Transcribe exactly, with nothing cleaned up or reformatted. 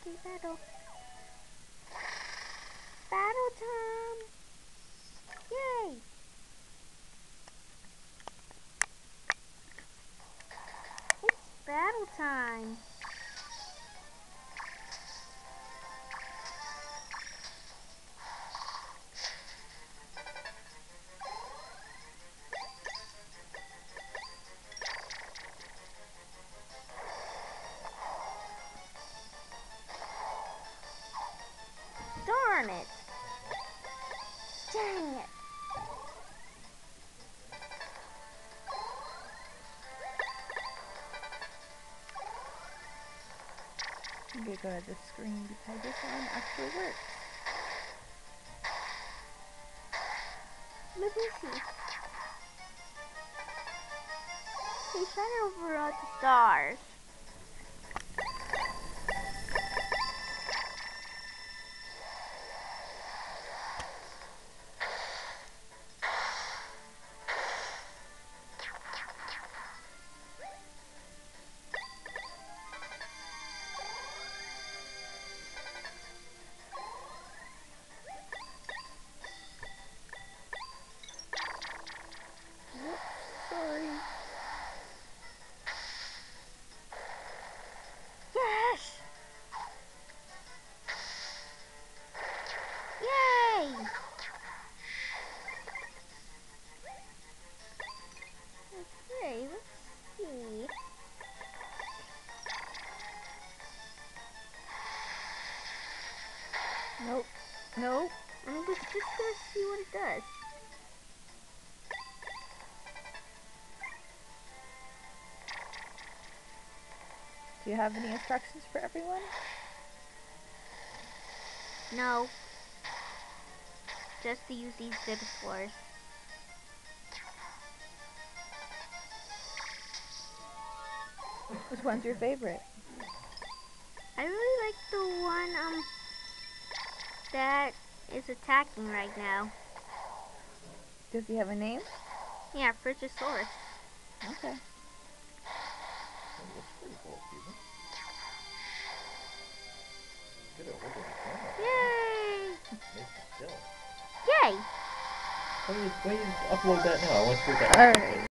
Okay, battle. Battle time! Yay! It's battle time! Darn it! Dang it! I'm gonna go to the screen because this one actually works. Let me see. Hey, shine over at the stars. Sorry. Yes! Yay! Okay, let's see. Nope. Nope. I'm just, just gonna see what it does. Do you have any instructions for everyone? No. Just to use these zip floors. Which one's your favorite? I really like the one um that is attacking right now. Does he have a name? Yeah, Frigisaurus. Okay. Yay! Still. Yay! Why do you, why do you upload that now? I want to see that. Alright.